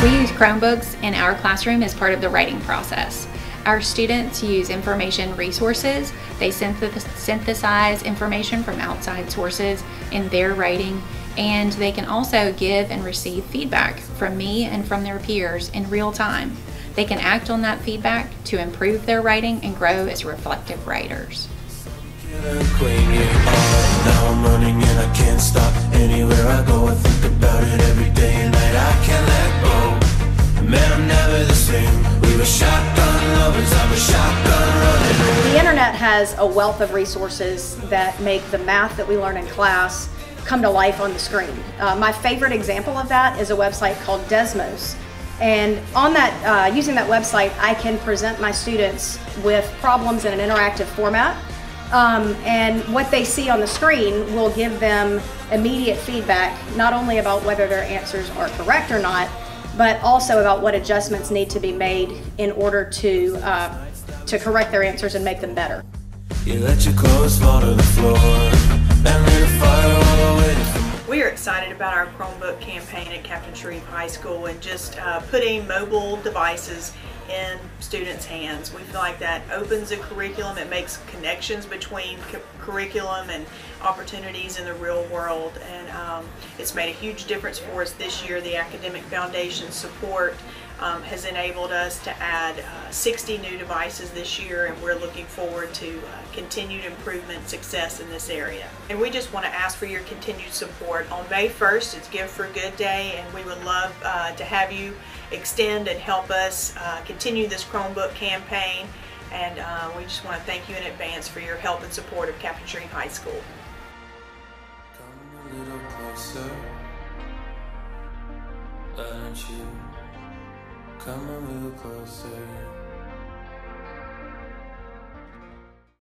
We use Chromebooks in our classroom as part of the writing process. Our students use information resources. They synthesize information from outside sources in their writing, and they can also give and receive feedback from me and from their peers in real time. They can act on that feedback to improve their writing and grow as reflective writers. Now I'm running and I can't stop. Anywhere I go I think about it every day and night. I can't let go. Man, I'm never the same. We were shotgun lovers, I was shotgun running. The internet has a wealth of resources that make the math that we learn in class come to life on the screen. My favorite example of that is a website called Desmos. And on that, using that website, I can present my students with problems in an interactive format. And what they see on the screen will give them immediate feedback, not only about whether their answers are correct or not, but also about what adjustments need to be made in order to correct their answers and make them better. You let your clothes fall to the floor and lit a fire all the way to... We are excited about our Chromebook campaign at Captain Shreve High School and just putting mobile devices in students' hands. We feel like that opens the curriculum, it makes connections between curriculum and opportunities in the real world, and it's made a huge difference for us this year. The Academic Foundation support has enabled us to add 60 new devices this year, and we're looking forward to continued improvement and success in this area. And we just want to ask for your continued support. On May 1st, it's Give for Good Day, and we would love to have you extend and help us continue this Chromebook campaign, and we just want to thank you in advance for your help and support of Captain Shreve High School. Come a little closer, why don't you come a little closer?